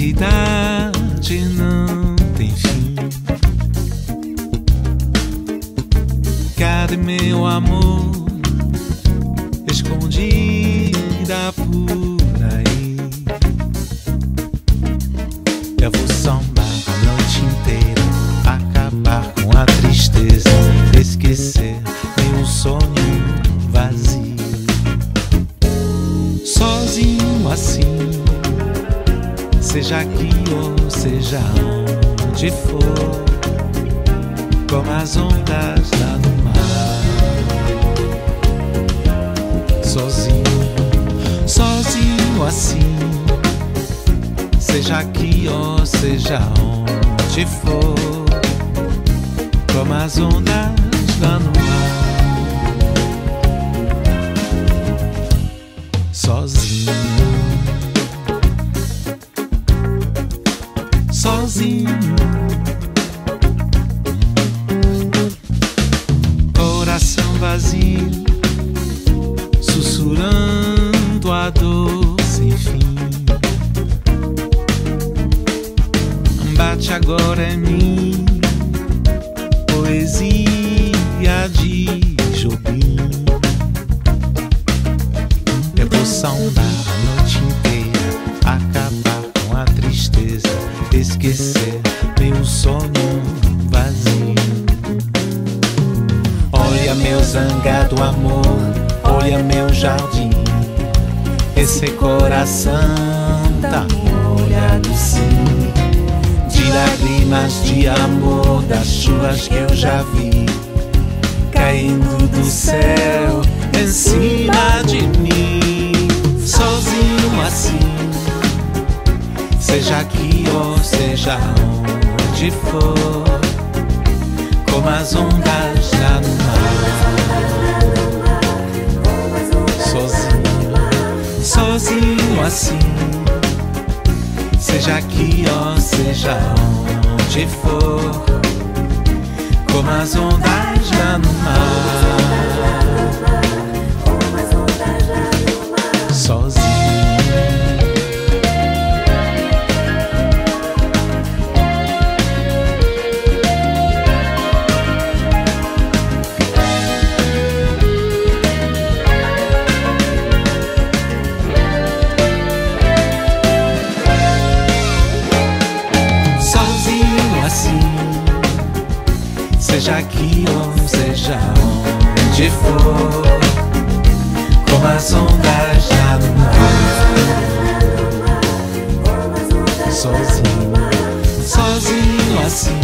felicidade não tem fim. Cadê meu amor escondida por aí? Eu vou sambar a noite inteira, acabar com a tristeza, esquecer meu sonho vazio. Sozinho assim, seja aqui ou seja onde for, como as ondas lá no mar. Sozinho, sozinho assim, seja aqui ou seja onde for, como as ondas lá no mar. Sozinho, sozinho, coração vazio, sussurrando a dor sem fim. Bate agora em mim, poesia de Jobim. Eu vou saudar a noite inteira, acabar com a tristeza, esquecer meu sonho vazio. Olha meu zangado amor, olha meu jardim, esse coração tá molhado sim, de lágrimas de amor, das chuvas que eu já vi, caindo do céu em cima de mim. Sozinho assim, seja aqui ou seja onde for, como as ondas lá no mar. Sozinho, sozinho assim, seja aqui ou seja onde for, como as ondas lá no mar. Sozinho. Seja aqui ou seja onde for, como as ondas lá no mar. Sozinho, sozinho assim,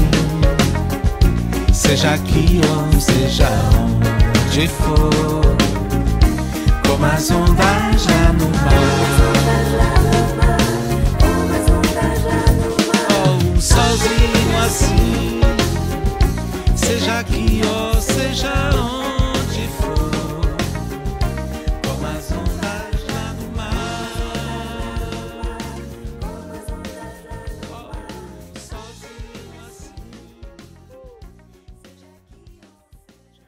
seja aqui ou seja onde for, como as ondas lá no mar. Oh, sozinho assim, seja aqui ou